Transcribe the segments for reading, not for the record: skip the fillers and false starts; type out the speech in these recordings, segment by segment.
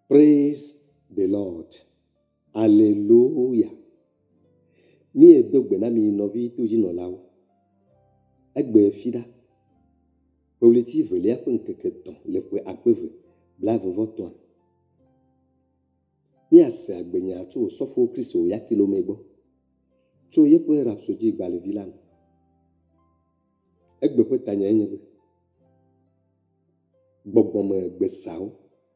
Praise the Lord. Alléluia. Mi edogbe na mi novi to jino lawo. Egbe fida. Politi veli akwe nkeke ton le kwe akweve blave votoan. Mi ase agbenya to sofo Kristo ya kilomegbo. To ye kwe rapsodi gbale vilan. Egbe kwe tanya enyebe. Gbogbome gbe sao.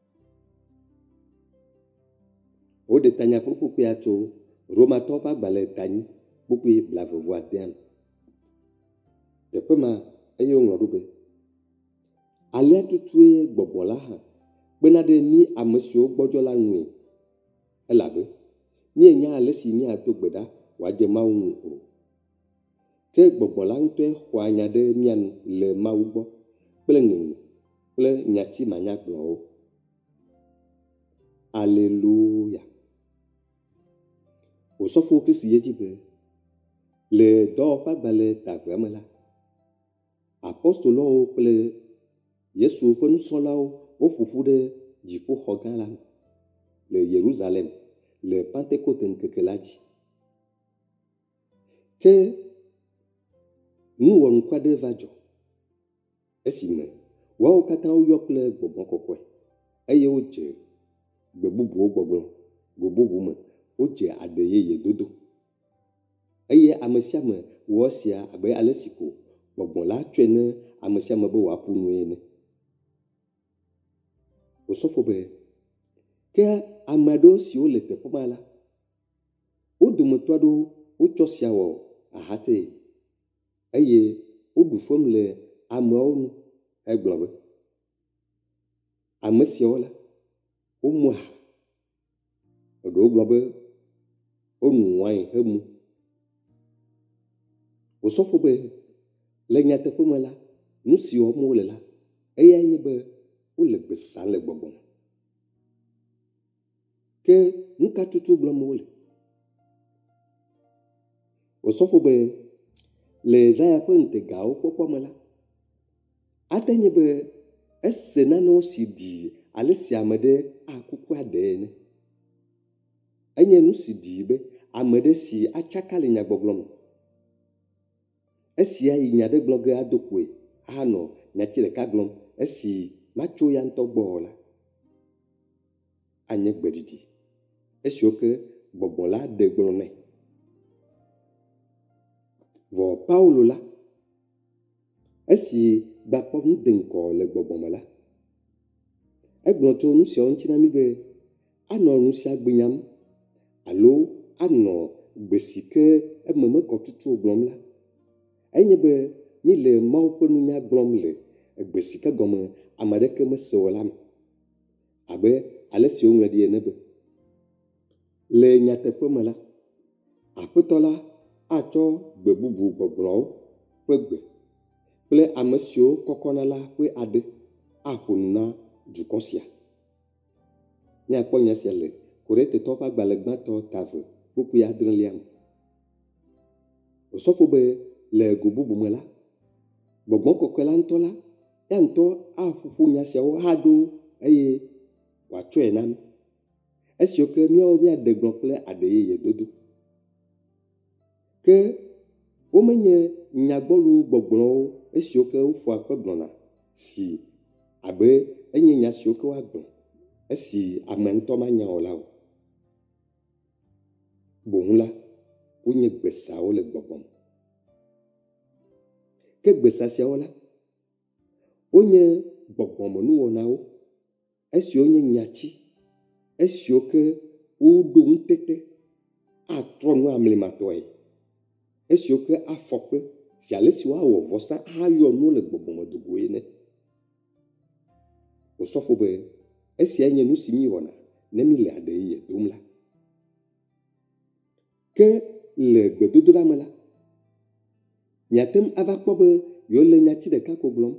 O de tanya popo pe ato Roma topa gbale tanyi popo blave vo adean. Tepe ma eyo ngorube. Ale tutue gbogbola ha. Benade mi amesio gbojola nwe. Elabe. Mi enya ale si mi atogbeda waje mawu o. Ke gbogbola nte hwanya de mian le mawu gbo. Plengeng. Ple nyati manya gbo. Alléluia. O sofo Kristi yejibe. Le do pa gbale tavemela. Apostolo ple Yesu ƒe nusrɔ̃lawo woƒoƒu ɖe dziƒoxɔ gã la me le Yerusalem le Pentecote ŋkeke la dzi. Ke nuwɔnuku aɖe va dzɔ esime woawo katã woyɔ kple gbɔgbɔ kɔkɔe eye wodze gbe bubuwo gbɔgblɔ, gbe bubu me wodze aɖe yeye dodo. Eye ame sia ame wɔ sia abe ale si ko gbɔgbɔ la tsɔe ne ame sia ame be wòaƒu nu ene. Osofo be ke ame aɖewo siwo le teƒe ma la, wo dometɔ aɖewo wotsɔ sia wɔ ahate eye woɖu fem le ameawo nu egblɔ be ame siawo la womu aha, eɖewo gblɔ be wonu wain hemu. Osofo be le nyateƒe me la, nu si wɔm wole la, eyae nye be wole gbe sa le gbɔgbɔ me. Ke nuka tutu gblɔm wole? Osofo be le Zaya ƒe ŋtegawo kpɔkpɔ me la, ate nye be ese nanewo si ɖi ale si ame ɖe akuku aɖe ene. Enye nu si ɖi be ame ɖe si atsaka le nyagbɔgblɔ me. Esi ayi nya ɖe gblɔ ge ado koe anɔ nyatsi ɖeka gblɔm esi matso ya ŋutɔ gbɔ la, anye gbeɖiɖi esiwo ke gbɔgbɔ la ɖe gblɔ nɛ. Vɔ Paulo la, esi gbakpɔ nu de ŋkɔ le gbɔgbɔ me la, egblɔ tso nu siawo ŋuti na mi be anɔ nu sia gbenyam alo anɔ gbe si ke eme mekɔ tutu gblɔm la. Enye be mi le Mawu ƒe nunya gblɔm le egbe si ke gɔme ame aɖeke mese o la me. Abe ale si woŋlɔ ɖi ene be le nyateƒe me la, Aƒetɔ la atsɔ gbe bubu gbɔgblɔwo ƒe gbe kple ame siwo kɔkɔna la ƒe aɖe aƒo nu na dukɔ sia. Míakpɔ nya sia le Korintetɔwo ƒe agbalẽ gbãtɔ tave kpukpui 7 me. Osofo be le go bubu me la, gbɔgbɔ kɔkɔe la ŋutɔ la, ya ŋutɔ aƒoƒo nya siawo aɖo eye wòatsɔe na mi. Esiwo ke míawo míaɖe gblɔ kple aɖe yeye dodo. Ke womenye nyagbɔlu gbɔgblɔwo esiwo ke wofɔa kpe gblɔna si abe enye nya siwo ke woagblɔ esi ame ŋutɔ manya o la o. Boŋ la, wonye gbesawo le gbɔgbɔ me. Ke gbesa siawo la, wonye gbɔgbɔme nuwɔnawo esiwo nye nyatsi, esiwo ke woɖo ŋutete atrɔ nu amlimatɔe, esiwo ke afɔkpe si ale si woawɔ vɔsa ayɔ nu le gbɔgbɔme dogo ene. Osofo be esia nye nu si mi wɔna ne mi le aɖe yeye dom la. Ke le gbedodoɖa me la, miatem ava kpɔ be yewo le nyatsi ɖeka ko gblɔm.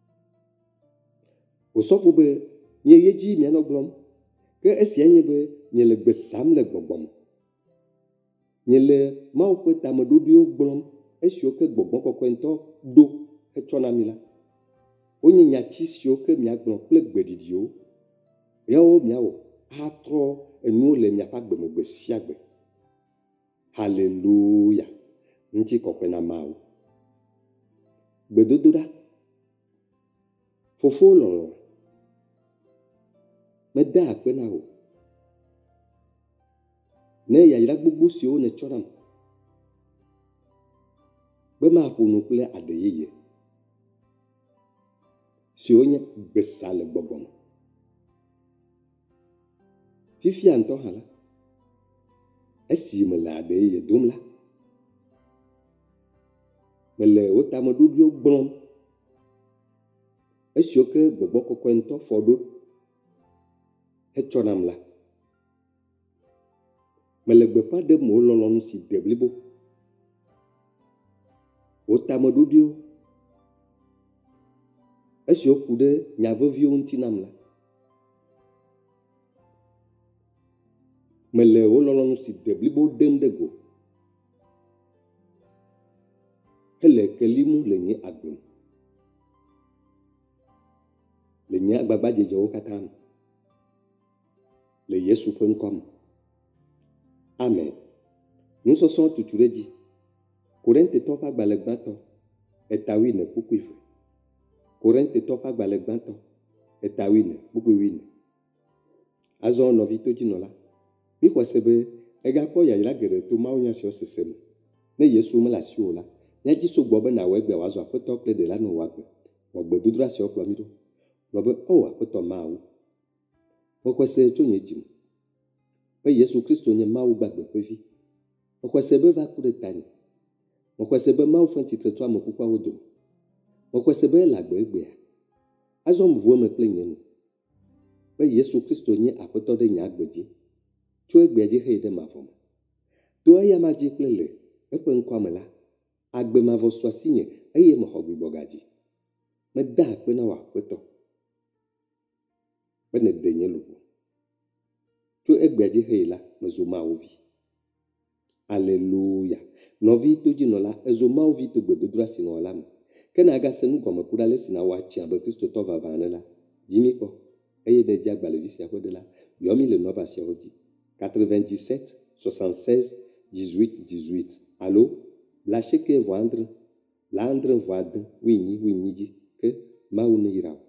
Osofo be nye ye dzi mianɔ gblɔm, ke esia nye be nye le gbe sam le gbɔgbɔ me. Nye le Mawu ƒe tameɖoɖoewo gblɔm esiwo ke gbɔgbɔ kɔkɔe ŋutɔ ɖo hetsɔ na mi la. Wonye nyatsi siwo ke miagblɔ kple gbeɖiɖiwo. Yawo miawɔ atrɔ enuwo le miaƒe agbemegbe sia gbe. Haleluya. Ŋuti kɔkɔe na Mawu. Gbedodoɖa. Fofo lɔlɔ̃. Mede akpe na wò. Ne yayra gbogbo siwo nètsɔ nam. Be maƒo nu kple adeyeye. Siwo nye gbesa le gbɔgbɔ me. Fifia ŋutɔ hã la. Esi mele adeyeye dom la. Mele wo tameɖoɖowo gblɔm. Esiwo ke gbɔgbɔ kɔkɔe ŋutɔ fɔ ɖo hetsɔ nam la. Mele gbeƒã ɖem wo lɔlɔ̃nu si de blibo. Wo tameɖoɖowo. Esiwo ku ɖe nya veviwo ŋuti nam la. Mele wo lɔlɔ̃nu si de blibo ɖem ɖe go. Hele kelimu le nye agbe me. Le nye agbagba dzedzewo katã me. Le Yesu ƒe ŋkɔ me. Amen. Nusɔsrɔ̃ tutu ɖe dzi. Korintetɔ ƒe agbalẽ gbãtɔ 8:12. Korintetɔ ƒe agbalẽ gbãtɔ 8:12. Azɔ nɔvi to dzinɔla. Mi xɔ se be egakpɔ yayra geɖe to mawunya sia sese me. Ne Yesu mele asiwò la, míadzi sɔgbɔ be nawɔ egbe wòazɔ aƒetɔ kple ɖela nɔ wɔ agbe. Wɔ gbedodoɖa siawo kplɔ mi ɖo. Gblɔ be o aƒetɔ Mawu. Mexɔ se tso nye dzime. Be Yesu Kristo nye Mawu gbagbe ƒe vi. Mexɔ se be va ku ɖe tanye. Mexɔ se be Mawu ƒe tsitre tso ame kukuawo dome. Mexɔ se be ele agbe egbea. Azɔ mʋu eme kple nye nu. Be Yesu Kristo nye aƒetɔ ɖe nye agbe dzi. Tso egbea dzi heyi ɖe mavɔ me. To eya ma dzi kple le eƒe ŋkɔ me la, agbe mavɔ su asinye eye mexɔ gbugbɔ gadzi. Meda akpe na wò aƒetɔ. Be nède nye luʋɔ. Tso egbea dzi heyi la, mezu Mawu vi. Aleluya. Nɔvi to dzinɔla, ezo Mawu vi to gbedodoɖa si nɔwɔ la me. Ke ne agase nu gɔme ku ɖa le si na wɔ atsi abe kristotɔ vavã ene la, dzi mi kpɔ. Eye ne dzi agbalẽvi sia ƒe ɖe la, yɔ mi le nɔba siawo dzi. 97 76 18 18. Alo, bla 90 bla 90 8 dzi ke Mawu ne yra.